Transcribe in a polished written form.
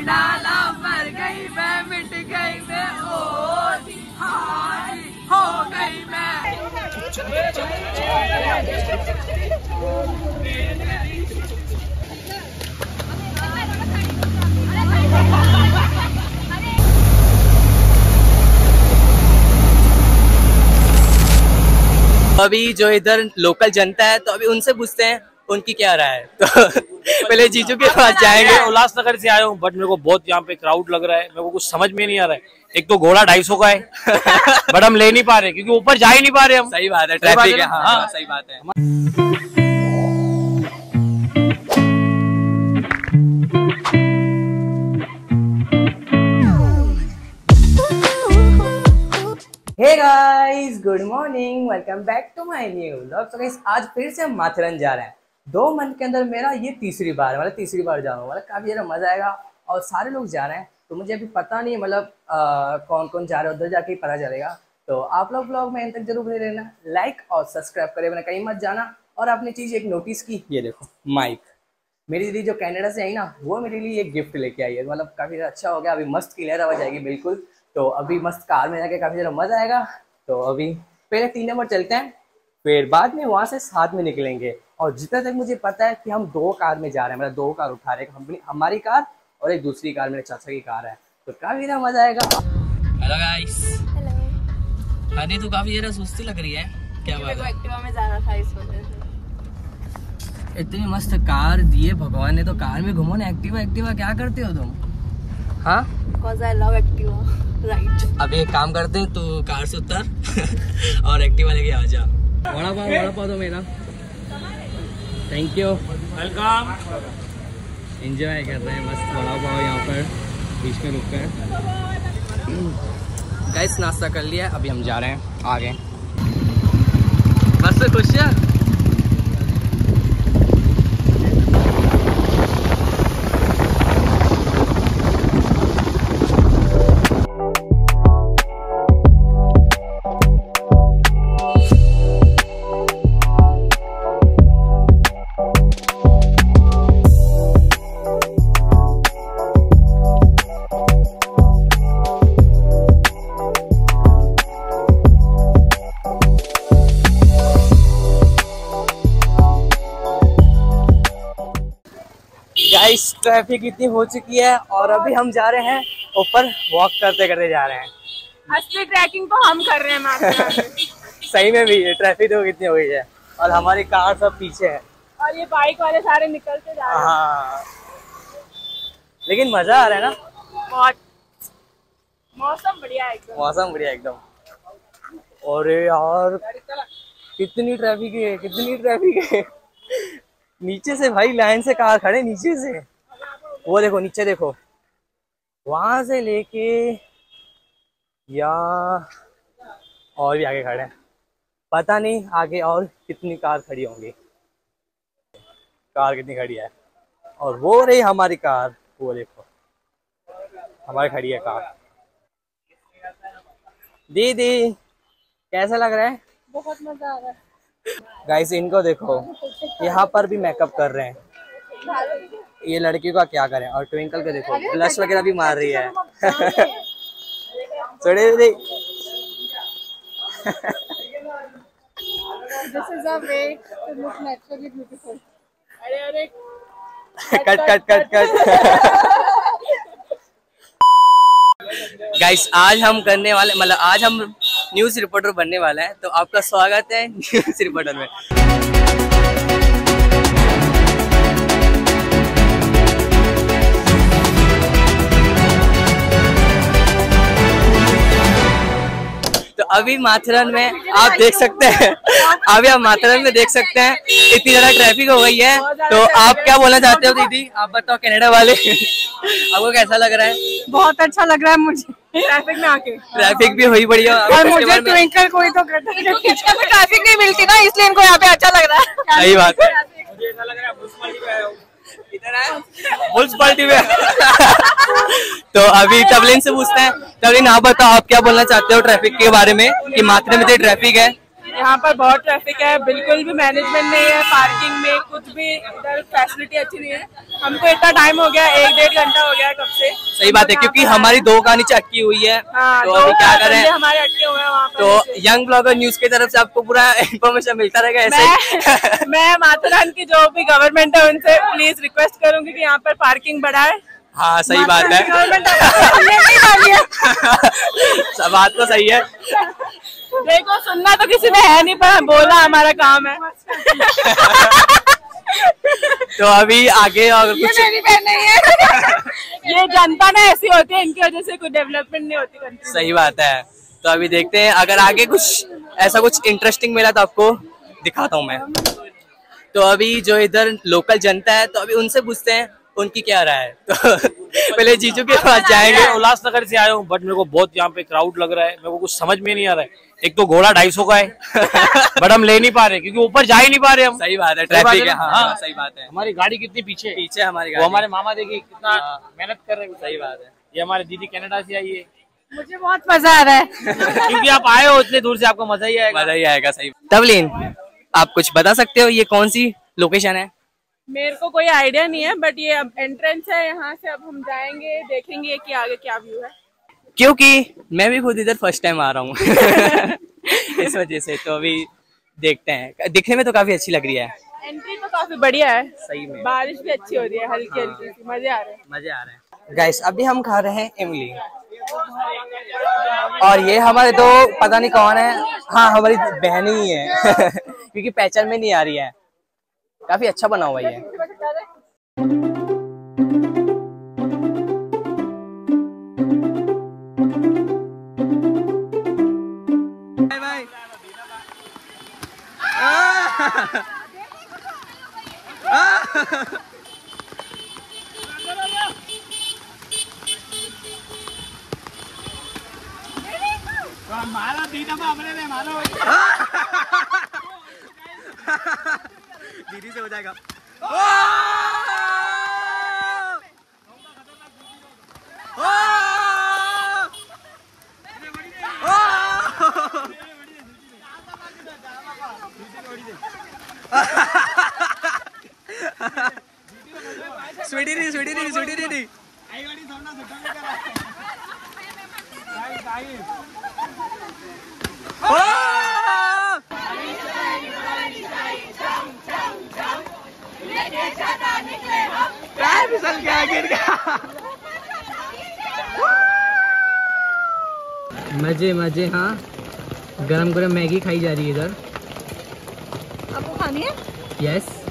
डाला, मर गई मैं, मिट गई मैं, हो गई मैं। अभी जो इधर लोकल जनता है तो अभी उनसे पूछते हैं उनकी क्या राय है। तो पहले जीजू के पास जाएंगे। उल्लासनगर से आया हूँ बट मेरे को बहुत यहाँ पे क्राउड लग रहा है, मेरे को कुछ समझ में नहीं आ रहा है। एक तो घोड़ा 250 का है बट हम ले नहीं पा रहे क्योंकि ऊपर जा ही नहीं पा रहे हम। सही बात है, ट्रैफिक है। हाँ, सही बात है। Hey guys, good morning, welcome back to my new vlog. तो गाइस आज फिर से हम माथेरन जा रहे हैं। 2 मंथ के अंदर मेरा ये तीसरी बार जा रहा हूँ। काफी ज्यादा मजा आएगा और सारे लोग जा रहे हैं तो मुझे अभी पता नहीं कौन कौन जा रहा है, उधर जाके ही पता चलेगा। तो आप लोग व्लॉग में अंत तक जरूर बने रहना, लाइक और सब्सक्राइब करे बिना कहीं मत जाना। और आपने चीज एक नोटिस की, ये देखो माइक। मेरी दीदी जो कनाडा से आई ना, वो मेरे लिए एक गिफ्ट लेके आई है। काफी अच्छा हो गया, अभी मस्त क्लियर आवाज आएगी बिल्कुल। तो अभी मस्त कार में जाके काफी ज्यादा मजा आएगा। तो अभी पहले 3 नंबर चलते हैं, फिर बाद में वहां से साथ में निकलेंगे। और जितना तक मुझे पता है कि हम 2 कार में जा रहे हैं, 2 कार उठा रहे हैं, हमारी कार और एक दूसरी कार मेरे चाचा की कार है। तो काफी ज्यादा मजा आएगा। Hello guys. हेलो। हनी तो काफी ज्यादा सुस्ती लग रही है, क्या बात है? एक्टिवा में जाना था इस वजह से। इतनी मस्त कार दिए भगवान ने, तो कार में घूमो ना। एक्टिवा क्या करते हो तुम? हाँ, Because I love Activa, right. अभी एक काम करते हैं, तो कार से उतर और एक्टिवा लेके आ जा। वड़ा पाव दो मेरा। Thank you, welcome. एंजॉय कर रहे हैं मस्त वड़ा पाव यहाँ पर बीच में रुक कर। गाइस नाश्ता कर लिया, अभी हम जा रहे हैं आगे। बस खुश है। गाइस ट्रैफिक इतनी हो चुकी है और अभी हम जा रहे हैं ऊपर, वॉक करते करते जा रहे हैं। असली ट्रैकिंग तो हम कर रहे हैं माथेरन में। सही में भी ट्रैफिक तो कितनी हो गई है और हमारी कार सब पीछे है और ये बाइक वाले सारे निकलते जा रहे हैं। हाँ, लेकिन मजा आ रहा है ना बहुत। मौसम बढ़िया है एकदम। और यार कितनी ट्रैफिक है। नीचे से भाई लाइन से कार खड़े, नीचे से वो देखो, नीचे देखो, वहां से लेके या और भी आगे खड़े हैं। पता नहीं आगे और कितनी कार खड़ी होंगी। कार कितनी खड़ी है। और वो रही हमारी कार, वो देखो हमारी खड़ी है कार। दीदी कैसा लग रहा है? बहुत मजा आ रहा है। गाइस इनको देखो, यहाँ पर भी मेकअप कर रहे हैं। ये लड़की का क्या करें। और ट्विंकल को देखो, ब्लश वगैरह भी मार रही है। This is a way to look naturally beautiful. अरे कट। गाइस आज हम करने वाले आज हम न्यूज रिपोर्टर बनने वाले हैं। तो आपका स्वागत है न्यूज रिपोर्टर में। तो अभी माथेरन में आप देख सकते हैं, इतनी ज्यादा ट्रैफिक हो गई है। तो आप क्या बोलना चाहते हो दीदी? आप बताओ कनाडा वाले आपको कैसा लग रहा है? बहुत अच्छा लग रहा है मुझे ट्रैफिक में आके। ट्रैफिक भी हुई बढ़िया। और मुझे ट्विंकल कोई तो ट्रैफिक नहीं मिलती ना, इसलिए इनको यहाँ पे अच्छा लग रहा है। सही बात है। मुझे ऐसा लग रहा है म्युनिसिपैलिटी में। तो अभी तबलीन से पूछते हैं। तबलीन आप बताओ, आप क्या बोलना चाहते हो ट्रैफिक के बारे में कि माथेरन में ट्रैफिक है? यहाँ पर बहुत ट्रैफिक है, बिल्कुल भी मैनेजमेंट नहीं है, पार्किंग में कुछ भी इधर फैसिलिटी अच्छी नहीं है। हमको इतना टाइम हो गया, 1-1.5 घंटा हो गया कब से। सही बात है, क्योंकि हमारी 2 गाड़ी अटकी हुई है। हाँ, तो अभी क्या करें, हमारे अटके हुए हैं वहाँ पर। तो यंग ब्लॉगर न्यूज की तरफ से आपको पूरा इन्फॉर्मेशन मिलता रहेगा ऐसे। मैं माथेरान की जो भी गवर्नमेंट है उनसे प्लीज रिक्वेस्ट करूंगी कि यहाँ पर पार्किंग बढ़ाए। हाँ सही बात है, बात तो सही है। देखो सुनना तो किसी ने है नहीं, पर बोलना हमारा काम है। तो अभी आगे और कुछ ये मेरी बहन नहीं है। ये जनता ना ऐसी होती है, इनकी वजह से कोई डेवलपमेंट नहीं होती कंट्री में। सही बात है। तो अभी देखते हैं, अगर आगे कुछ ऐसा कुछ इंटरेस्टिंग मिला तो आपको दिखाता हूँ मैं। तो अभी जो इधर लोकल जनता है, तो अभी उनसे पूछते हैं उनकी क्या राय है। तो पहले जीजू के पास जाएंगे। उल्लासनगर से आया हूँ, बट मेरे को बहुत यहाँ पे क्राउड लग रहा है, मेरे को कुछ समझ में नहीं आ रहा है। एक तो घोड़ा 250 का है बट हम ले नहीं पा रहे क्योंकि ऊपर जा ही नहीं पा रहे हम। सही बात है, ट्रैफिक है। हाँ सही बात है। हमारी गाड़ी कितनी पीछे पीछे हमारी वो गाड़ी, हमारे मामा देखिए कितना मेहनत कर रहे हैं। सही बात है। ये हमारे दीदी कनाडा से आई है। मुझे बहुत मजा आ रहा है क्योंकि आप आए हो इतने दूर से, आपको मजा ही आएगा। मजा ही आएगा। सही। तवलीन, आप कुछ बता सकते हो ये कौन सी लोकेशन है? मेरे को कोई आइडिया नहीं है, बट ये अब एंट्रेंस है, यहाँ से अब हम जाएंगे, देखेंगे कि आगे क्या व्यू है। क्योंकि मैं भी खुद इधर फर्स्ट टाइम आ रहा हूँ इस वजह से। तो अभी देखते हैं, दिखने में तो काफी अच्छी लग रही है। एंट्री तो काफी बढ़िया है, सही में बारिश भी अच्छी हो रही है, हल्की हल्की सी, मजे आ रहे हैं। मजे आ रहे हैं। गाइस अभी हम खा रहे हैं इमली, और ये हमारे तो पता नहीं कौन है। हाँ हमारी बहन ही है क्योंकि पहचान में नहीं आ रही है। काफी अच्छा बना हुआ है। दीदी से हो जाएगा। स्वीटी दी, स्वीटी दी, स्वीटी दी। मजे मजे। हाँ गरम गरम मैगी खाई जा रही है इधर। आपको खानी है? यस।